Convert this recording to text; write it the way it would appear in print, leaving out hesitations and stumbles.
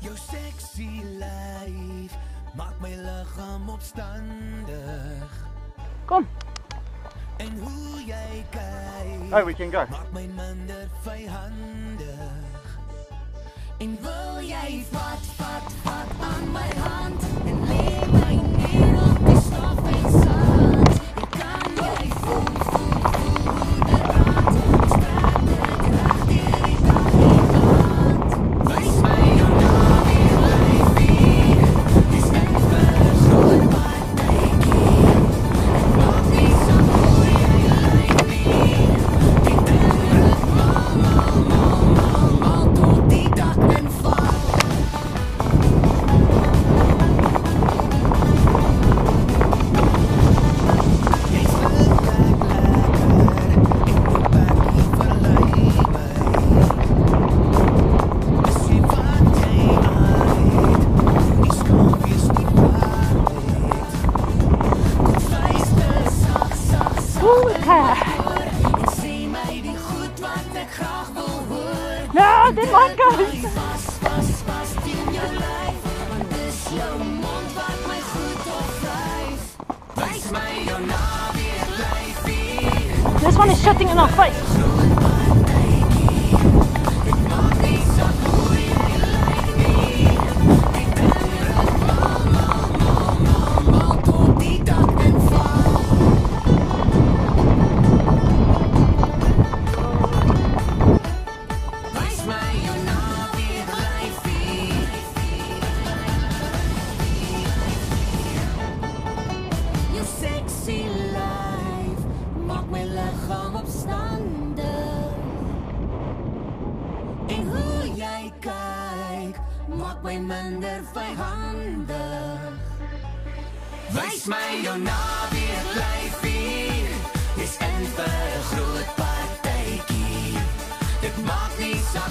Jou sexy lyf maak my liggaam opstandig. Kom. En hoe jy kyk Oh, we can go. maak my minder vyhandig. En wil jy vat aan my hand en lê my neer op die stof en sand. En kan jy voel de brand, straat dit reg deur die dag en aand. Wys my jou naam weer lyfie, dis net vir groot partytjie. Het maak nie saak hoe jy lyk nie, die ding ruk mal tot die dak en val. Jy's lekker en jou bakkie verlei my. As jy wat jy uit, die skaam wees nie perfect. Kom vleis te sag, Okay. en sê my die goed wat ek graag wil hoor. No, dit maak Vas teen jou lyf, want dis jou mond wat my goed opvryf. Wys my jou naam weer lyfie, This one is shutting in our face. groot partytjie. Dit maak nie saak hoe jy lyk nie, die ding ruk mal tot die dak en val. Wys my jou naam weer lyfie. Jou sexy lyf maak my liggaam opstandig. En hoe jy kyk maak my minder vyhandig. Wys my jou naam weer lyfie, dis in vir 'n groot partytjie. Dit maak nie saak